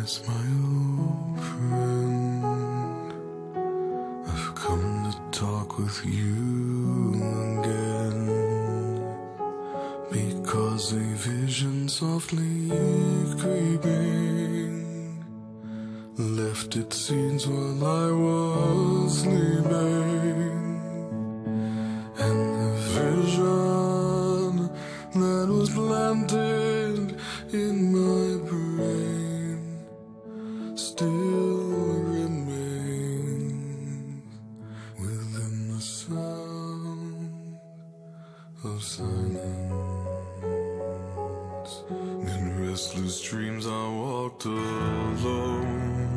It's my old friend. I've come to talk with you again, because a vision softly creeping left its seeds while I was sleeping. And the vision that was planted in my brain still remains within the sound of silence. In restless dreams I walked alone,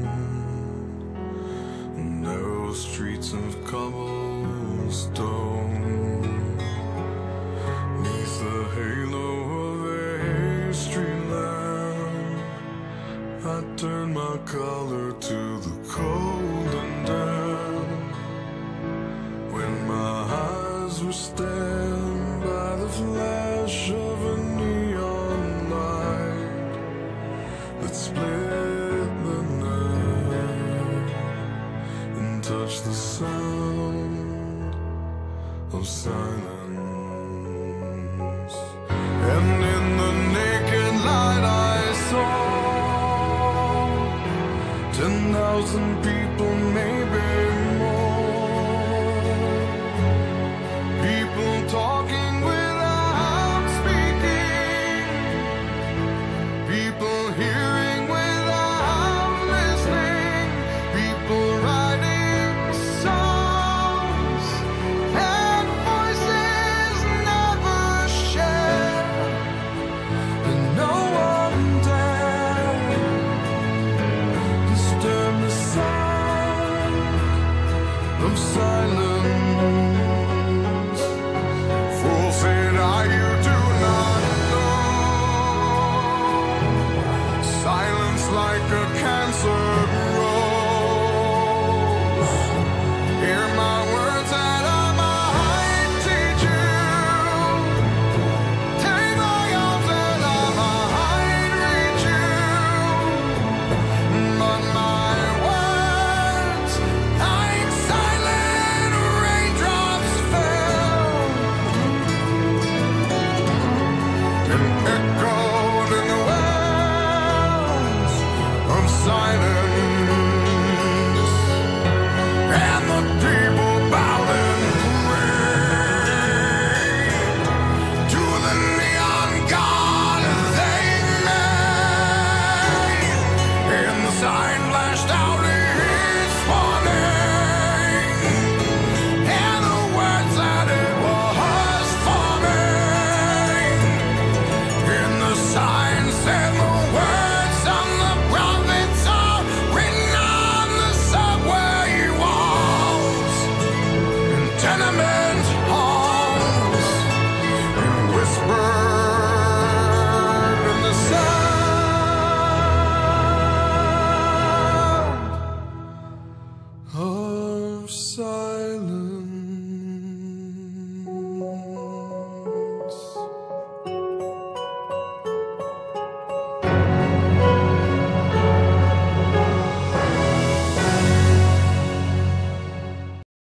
narrow streets of cobblestone, neath the halo of a street lamp. I turned my collar to the cold and damp, when my eyes were stabbed by the flash of a neon light that split the night and touched the sound of silence. And in the naked light I saw 10,000 people, maybe more. People talking without speaking, people hearing without listening, people writing songs and voices never shared, and no one dared disturb the sound of silence. Fool said I, you do not know. Silence like a cancer grows. Hear my words that I might teach you. Take my arms that I might reach you. But my words, like silent raindrops, fell and echoed in the wells of silence. And the people bowed and prayed to the neon god they made. And the sign flashed out its warning, and the words that it was forming. And the sign said the words on the prophets are written on the subway walls, in tenement halls, and whispered in the sound of silence.